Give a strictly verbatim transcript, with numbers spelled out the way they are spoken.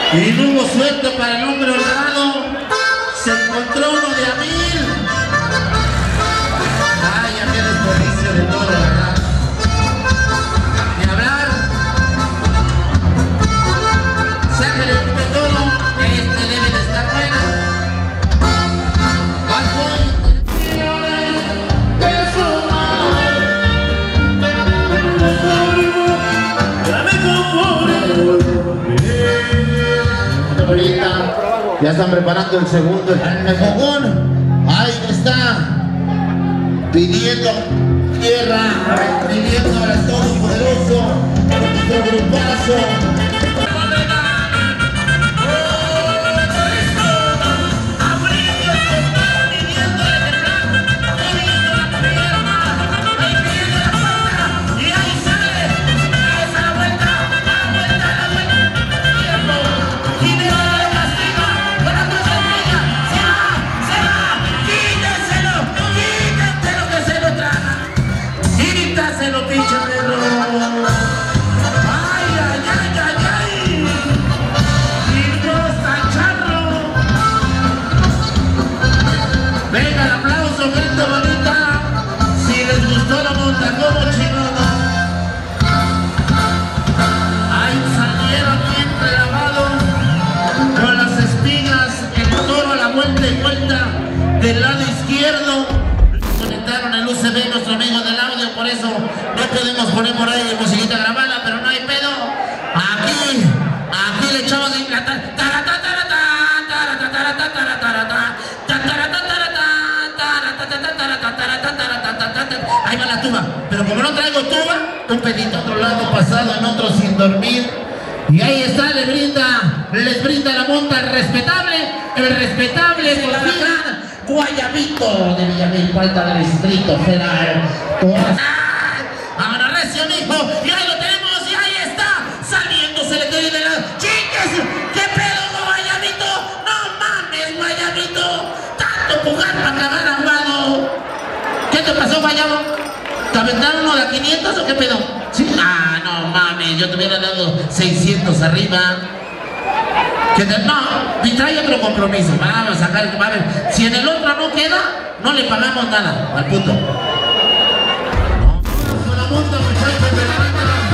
Y no hubo suerte para el hombre honrado. Se encontró uno de a mil. Ay, ya qué desperdicio de todo, ¿verdad? Ni hablar. Sácale un petoro. Este debe de estar bueno. Ya están preparando el segundo, el fogón. Ahí está, pidiendo tierra, pidiendo al Todopoderoso, nuestro grupazo. Del lado izquierdo conectaron el U S B nuestro amigo del audio, por eso no podemos poner por ahí musiquita grabada, pero no hay pedo. Aquí, aquí le echamos de la ahí va la tuba, pero como no traigo tuba, un pedito a otro lado pasado, en otro sin dormir. Y ahí está, le brinda, les brinda la monta el respetable, el respetable por fin. Guayabito de Villamil, falta del Distrito Federal. Ahora recio, mijo, y ahí lo tenemos, y ahí está, saliéndose le quedó de la... ¡Chiques! ¿Qué pedo, Guayabito? ¡No mames, Guayabito! ¡Tanto jugar para acabar ahogado! ¿Qué te pasó, Guayabo? ¿Te aventaron uno de a quinientos o qué pedo? ¿Sí? Ah, no mames, yo te hubiera dado seiscientos arriba. Que te, no, y trae otro compromiso. Vamos a sacar, a ver, si en el otro no queda, no le pagamos nada al puto. No. Con la monta, muchachos, de la